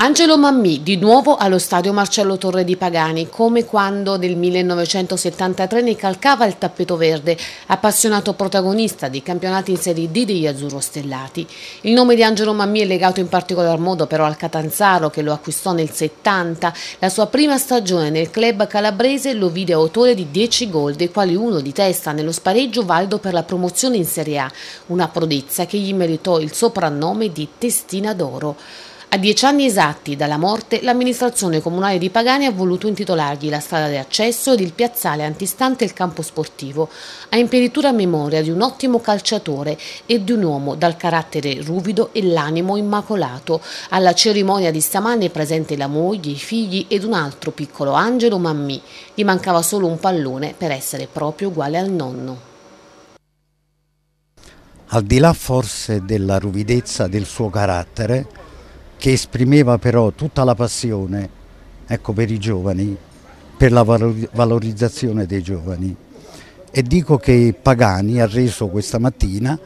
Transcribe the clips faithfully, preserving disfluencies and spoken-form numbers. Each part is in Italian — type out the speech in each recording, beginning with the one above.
Angelo Mammì di nuovo allo stadio Marcello Torre di Pagani, come quando nel millenovecentosettantatré ne calcava il tappeto verde, appassionato protagonista dei campionati in Serie D degli azzurrostellati. Il nome di Angelo Mammì è legato in particolar modo però al Catanzaro, che lo acquistò nel settanta. La sua prima stagione nel club calabrese lo vide autore di dieci gol, dei quali uno di testa nello spareggio valido per la promozione in Serie A, una prodezza che gli meritò il soprannome di Testina d'Oro. A dieci anni esatti dalla morte, l'amministrazione comunale di Pagani ha voluto intitolargli la strada di accesso ed il piazzale antistante il campo sportivo, a imperitura memoria di un ottimo calciatore e di un uomo dal carattere ruvido e l'animo immacolato. Alla cerimonia di stamane è presente la moglie, i figli ed un altro piccolo Angelo Mammì. Gli mancava solo un pallone per essere proprio uguale al nonno. Al di là forse della ruvidezza del suo carattere, che esprimeva però tutta la passione, ecco, per i giovani, per la valorizzazione dei giovani. E dico che Pagani ha reso questa mattina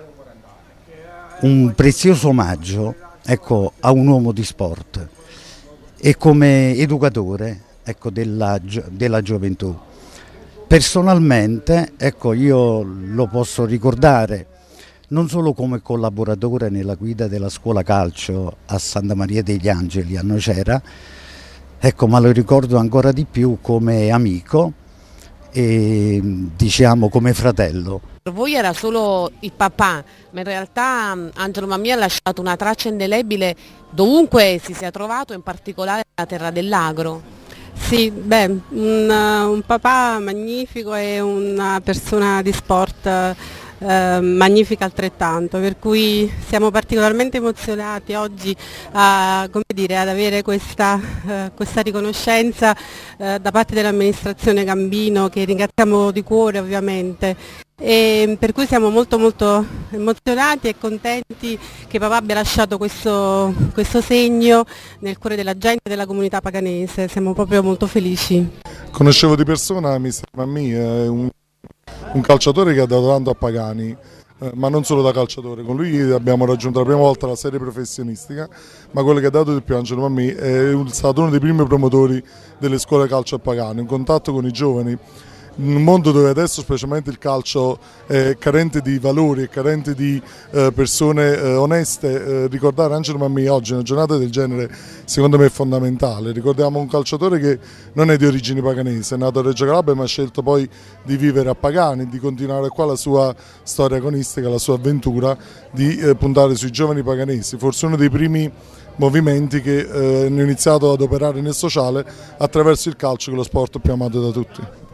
un prezioso omaggio, ecco, a un uomo di sport e come educatore, ecco, della, della gioventù. Personalmente, ecco, io lo posso ricordare non solo come collaboratore nella guida della scuola calcio a Santa Maria degli Angeli a Nocera, ecco, ma lo ricordo ancora di più come amico e diciamo come fratello. Per voi era solo il papà, ma in realtà Angelo Mammì ha lasciato una traccia indelebile dovunque si sia trovato, in particolare nella terra dell'Agro. Sì, beh, un, un papà magnifico e una persona di sport Eh, magnifica altrettanto, per cui siamo particolarmente emozionati oggi a, come dire, ad avere questa, eh, questa riconoscenza eh, da parte dell'amministrazione Gambino, che ringraziamo di cuore ovviamente, e per cui siamo molto molto emozionati e contenti che papà abbia lasciato questo, questo segno nel cuore della gente e della comunità paganese. Siamo proprio molto felici. Conoscevo di persona mister Mammì, è un un calciatore che ha dato tanto a Pagani, eh, ma non solo da calciatore. Con lui abbiamo raggiunto la prima volta la serie professionistica, ma quello che ha dato di più Angelo Mammì è stato uno dei primi promotori delle scuole calcio a Pagani, in contatto con i giovani. In un mondo dove adesso specialmente il calcio è carente di valori, è carente di eh, persone eh, oneste, eh, ricordare Angelo Mammì oggi, in una giornata del genere, secondo me è fondamentale. Ricordiamo un calciatore che non è di origini paganesi, è nato a Reggio Calabria ma ha scelto poi di vivere a Pagani, di continuare qua la sua storia agonistica, la sua avventura, di eh, puntare sui giovani paganesi, forse uno dei primi movimenti che eh, hanno iniziato ad operare nel sociale attraverso il calcio, che è lo sport più amato da tutti.